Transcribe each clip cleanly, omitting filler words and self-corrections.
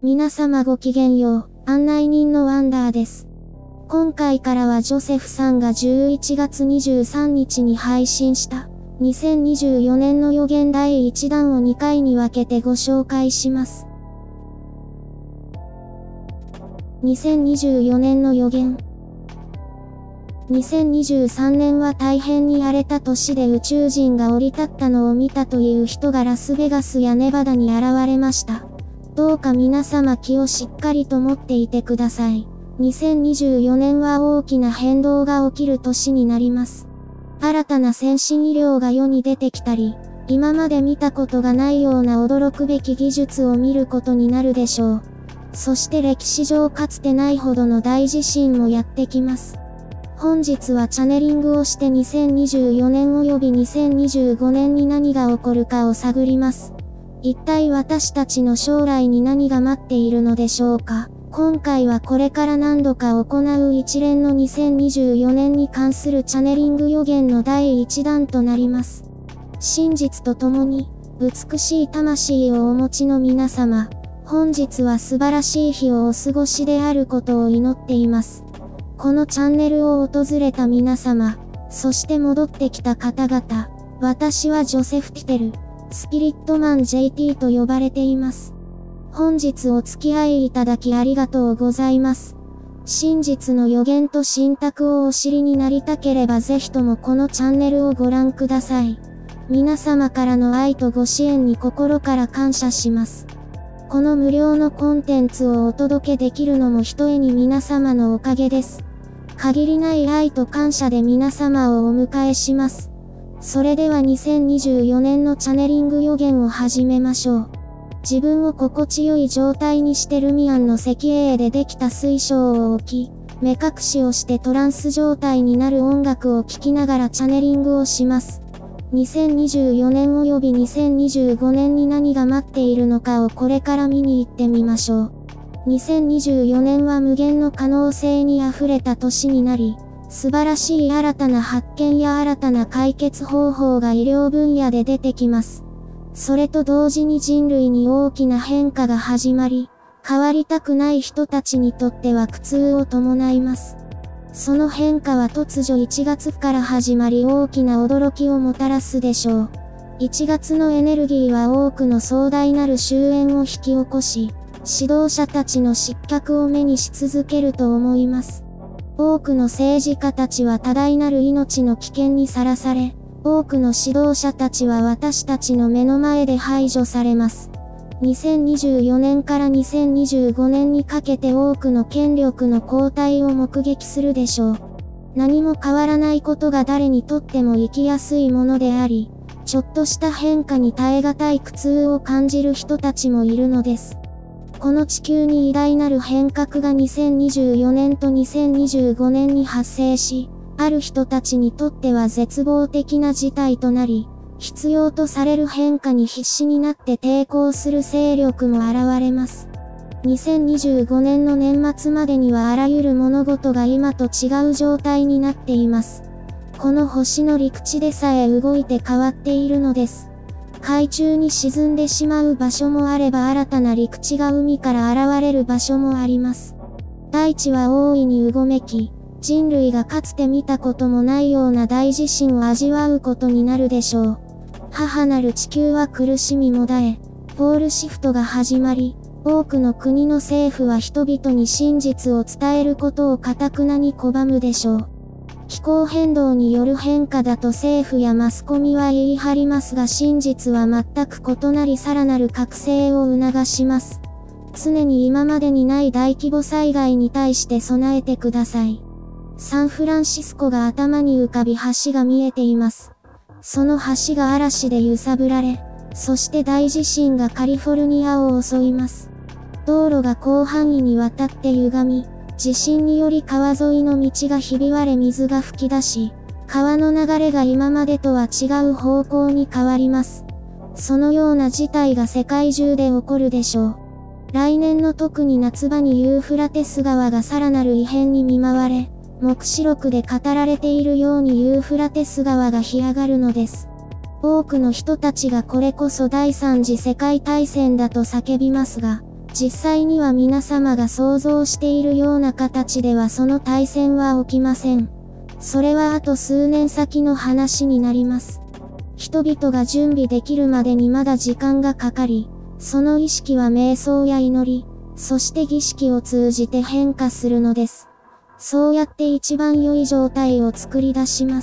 皆様ごきげんよう、案内人のワンダーです。今回からはジョセフさんが11月23日に配信した2024年の予言第1弾を2回に分けてご紹介します。2024年の予言。2023年は大変に荒れた年で宇宙人が降り立ったのを見たという人がラスベガスやネバダに現れました。どうか皆様気をしっかりと持っていてください。2024年は大きな変動が起きる年になります。新たな先進医療が世に出てきたり、今まで見たことがないような驚くべき技術を見ることになるでしょう。そして歴史上かつてないほどの大地震もやってきます。本日はチャネリングをして2024年及び2025年に何が起こるかを探ります。一体私たちの将来に何が待っているのでしょうか。今回はこれから何度か行う一連の2024年に関するチャネリング予言の第1弾となります。真実とともに、美しい魂をお持ちの皆様、本日は素晴らしい日をお過ごしであることを祈っています。このチャンネルを訪れた皆様、そして戻ってきた方々、私はジョセフ・ティテル、スピリットマン JT と呼ばれています。本日お付き合いいただきありがとうございます。真実の予言と信託をお知りになりたければぜひともこのチャンネルをご覧ください。皆様からの愛とご支援に心から感謝します。この無料のコンテンツをお届けできるのもひとえに皆様のおかげです。限りない愛と感謝で皆様をお迎えします。それでは2024年のチャネリング予言を始めましょう。自分を心地よい状態にしてルミアンの石英でできた水晶を置き、目隠しをしてトランス状態になる音楽を聴きながらチャネリングをします。2024年及び2025年に何が待っているのかをこれから見に行ってみましょう。2024年は無限の可能性にあふれた年になり、素晴らしい新たな発見や新たな解決方法が医療分野で出てきます。それと同時に人類に大きな変化が始まり、変わりたくない人たちにとっては苦痛を伴います。その変化は突如1月から始まり大きな驚きをもたらすでしょう。1月のエネルギーは多くの壮大なる終焉を引き起こし、指導者たちの失脚を目にし続けると思います。多くの政治家たちは多大なる命の危険にさらされ、多くの指導者たちは私たちの目の前で排除されます。2024年から2025年にかけて多くの権力の交代を目撃するでしょう。何も変わらないことが誰にとっても生きやすいものであり、ちょっとした変化に耐え難い苦痛を感じる人たちもいるのです。この地球に偉大なる変革が2024年と2025年に発生し、ある人たちにとっては絶望的な事態となり、必要とされる変化に必死になって抵抗する勢力も現れます。2025年の年末までにはあらゆる物事が今と違う状態になっています。この星の陸地でさえ動いて変わっているのです。海中に沈んでしまう場所もあれば新たな陸地が海から現れる場所もあります。大地は大いにうごめき、人類がかつて見たこともないような大地震を味わうことになるでしょう。母なる地球は苦しみもだえ、ポールシフトが始まり、多くの国の政府は人々に真実を伝えることを頑くなに拒むでしょう。気候変動による変化だと政府やマスコミは言い張りますが真実は全く異なりさらなる覚醒を促します。常に今までにない大規模災害に対して備えてください。サンフランシスコが頭に浮かび橋が見えています。その橋が嵐で揺さぶられ、そして大地震がカリフォルニアを襲います。道路が広範囲にわたって歪み、地震により川沿いの道がひび割れ水が噴き出し、川の流れが今までとは違う方向に変わります。そのような事態が世界中で起こるでしょう。来年の特に夏場にユーフラテス川がさらなる異変に見舞われ、黙示録で語られているようにユーフラテス川が干上がるのです。多くの人たちがこれこそ第三次世界大戦だと叫びますが、 実際には皆様が想像しているような形ではその大戦は起きません。それはあと数年先の話になります。人々が準備できるまでにまだ時間がかかり、その意識は瞑想や祈り、そして儀式を通じて変化するのです。そうやって一番良い状態を作り出します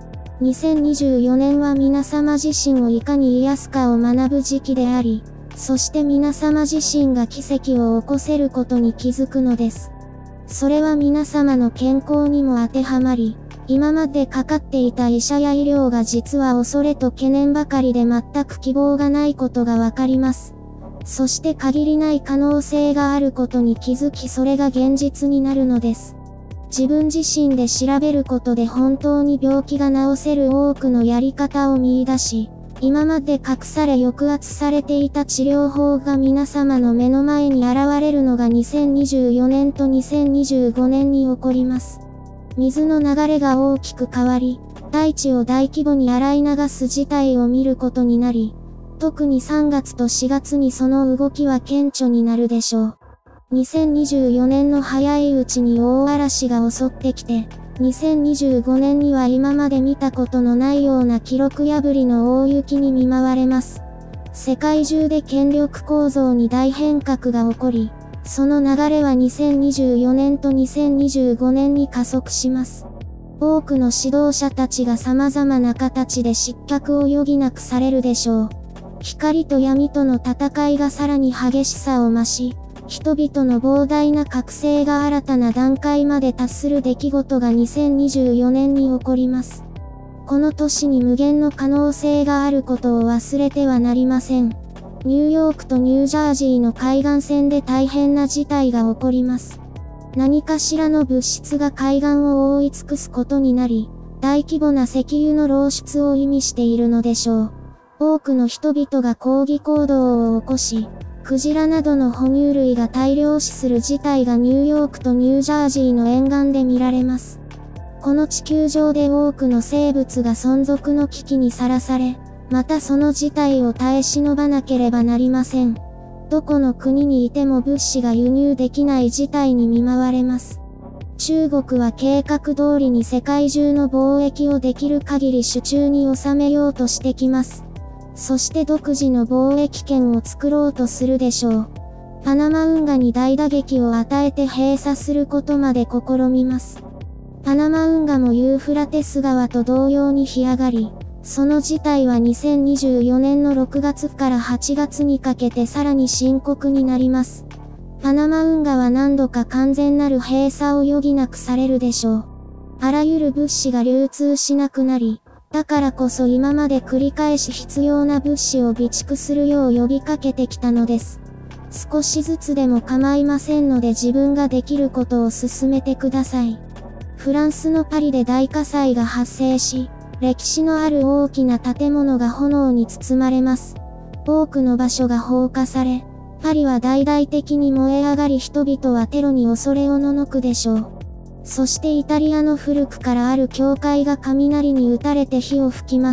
。2024年は皆様自身をいかに癒すかを学ぶ時期であり、そして皆様自身が奇跡を起こせることに気づくのです。それは皆様の健康にも当てはまり、今までかかっていた医者や医療が実は恐れと懸念ばかりで全く希望がないことがわかります。そして限りない可能性があることに気づきそれが現実になるのです。自分自身で調べることで本当に病気が治せる多くのやり方を見出し、今まで隠され抑圧されていた治療法が皆様の目の前に現れるのが2024年と2025年に起こります。水の流れが大きく変わり、大地を大規模に洗い流す事態を見ることになり、特に3月と4月にその動きは顕著になるでしょう。2024年の早いうちに大嵐が襲ってきて、2025年には今まで見たことのないような記録破りの大雪に見舞われます。世界中で権力構造に大変革が起こり、その流れは2024年と2025年に加速します。多くの指導者たちが様々な形で失脚を余儀なくされるでしょう。光と闇との戦いがさらに激しさを増し、人々の膨大な覚醒が新たな段階まで達する出来事が2024年に起こります。この年に無限の可能性があることを忘れてはなりません。ニューヨークとニュージャージーの海岸線で大変な事態が起こります。何かしらの物質が海岸を覆い尽くすことになり、大規模な石油の漏出を意味しているのでしょう。多くの人々が抗議行動を起こし、クジラなどの哺乳類が大量死する事態がニューヨークとニュージャージーの沿岸で見られます。この地球上で多くの生物が存続の危機にさらされ、またその事態を耐え忍ばなければなりません。どこの国にいても物資が輸入できない事態に見舞われます。中国は計画通りに世界中の貿易をできる限り手中に収めようとしてきます。そして独自の貿易圏を作ろうとするでしょう。パナマ運河に大打撃を与えて閉鎖することまで試みます。パナマ運河もユーフラテス川と同様に干上がり、その事態は2024年の6月から8月にかけてさらに深刻になります。パナマ運河は何度か完全なる閉鎖を余儀なくされるでしょう。あらゆる物資が流通しなくなり、だからこそ今まで繰り返し必要な物資を備蓄するよう呼びかけてきたのです。少しずつでも構いませんので自分ができることを進めてください。フランスのパリで大火災が発生し、歴史のある大きな建物が炎に包まれます。多くの場所が放火され、パリは大々的に燃え上がり人々はテロに恐れおののくでしょう。そしてイタリアの古くからある教会が雷に打たれて火を吹きます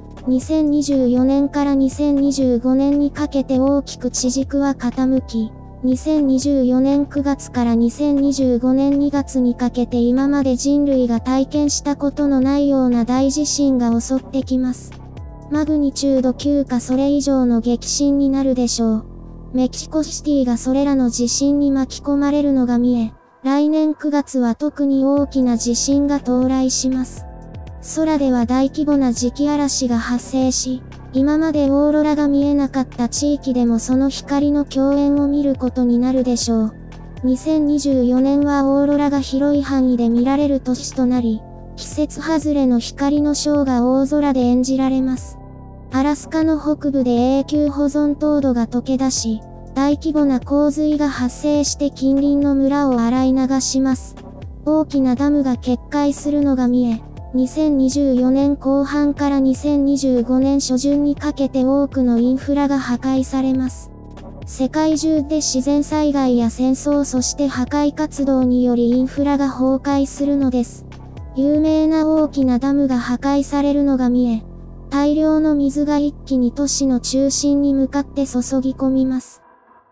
。2024年から2025年にかけて大きく地軸は傾き、2024年9月から2025年2月にかけて今まで人類が体験したことのないような大地震が襲ってきます。マグニチュード9かそれ以上の激震になるでしょう。メキシコシティがそれらの地震に巻き込まれるのが見え、来年9月は特に大きな地震が到来します。空では大規模な磁気嵐が発生し、今までオーロラが見えなかった地域でもその光の共演を見ることになるでしょう。2024年はオーロラが広い範囲で見られる年となり、季節外れの光のショーが大空で演じられます。アラスカの北部で永久保存凍土が溶け出し、大規模な洪水が発生して近隣の村を洗い流します。大きなダムが決壊するのが見え、2024年後半から2025年初旬にかけて多くのインフラが破壊されます。世界中で自然災害や戦争そして破壊活動によりインフラが崩壊するのです。有名な大きなダムが破壊されるのが見え、大量の水が一気に都市の中心に向かって注ぎ込みます。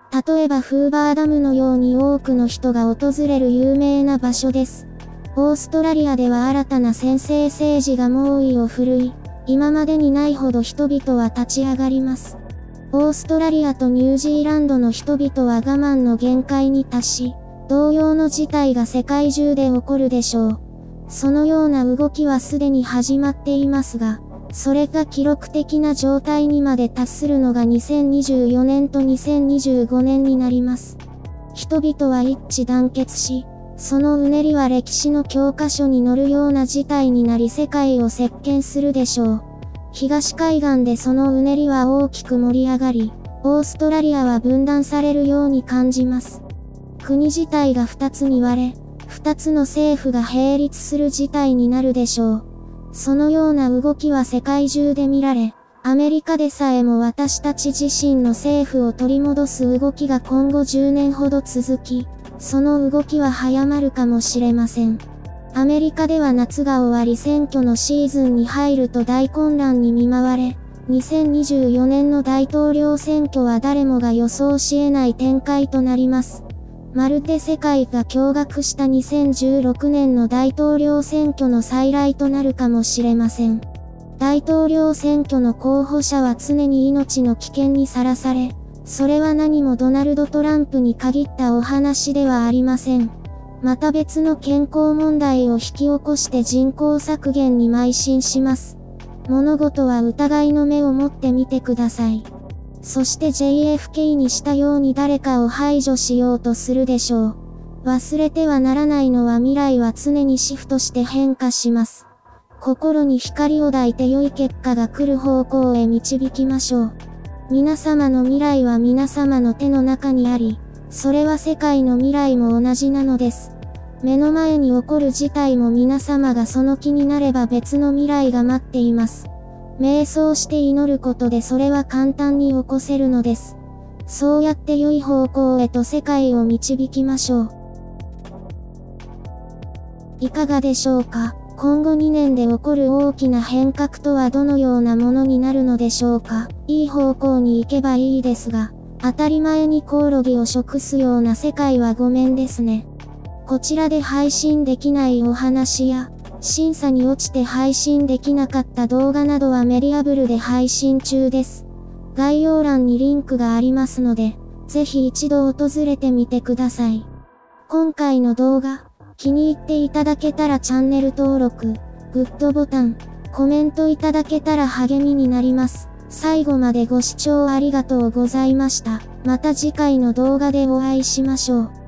例えばフーバーダムのように多くの人が訪れる有名な場所です。オーストラリアでは新たな専制政治が猛威を振るい、今までにないほど人々は立ち上がります。オーストラリアとニュージーランドの人々は我慢の限界に達し、同様の事態が世界中で起こるでしょう。そのような動きはすでに始まっていますが、それが記録的な状態にまで達するのが2024年と2025年になります。人々は一致団結し、そのうねりは歴史の教科書に載るような事態になり世界を席巻するでしょう。東海岸でそのうねりは大きく盛り上がり、オーストラリアは分断されるように感じます。国自体が2つに割れ、2つの政府が並立する事態になるでしょう。そのような動きは世界中で見られ、アメリカでさえも私たち自身の政府を取り戻す動きが今後10年ほど続き、その動きは早まるかもしれません。アメリカでは夏が終わり選挙のシーズンに入ると大混乱に見舞われ、2024年の大統領選挙は誰もが予想し得ない展開となります。まるで世界が驚愕した2016年の大統領選挙の再来となるかもしれません。大統領選挙の候補者は常に命の危険にさらされ、それは何もドナルド・トランプに限ったお話ではありません。また別の健康問題を引き起こして人口削減に邁進します。物事は疑いの目を持ってみてください。そして JFK にしたように誰かを排除しようとするでしょう。忘れてはならないのは未来は常にシフトして変化します。心に光を抱いて良い結果が来る方向へ導きましょう。皆様の未来は皆様の手の中にあり、それは世界の未来も同じなのです。目の前に起こる事態も皆様がその気になれば別の未来が待っています。瞑想して祈ることでそれは簡単に起こせるのです。そうやって良い方向へと世界を導きましょう。いかがでしょうか？今後2年で起こる大きな変革とはどのようなものになるのでしょうか？いい方向に行けばいいですが、当たり前にコオロギを食すような世界はごめんですね。こちらで配信できないお話や、審査に落ちて配信できなかった動画などはメディアブルで配信中です。概要欄にリンクがありますので、ぜひ一度訪れてみてください。今回の動画、気に入っていただけたらチャンネル登録、グッドボタン、コメントいただけたら励みになります。最後までご視聴ありがとうございました。また次回の動画でお会いしましょう。